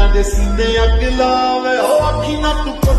दे सीने अग लावे, ओ अखी ना तू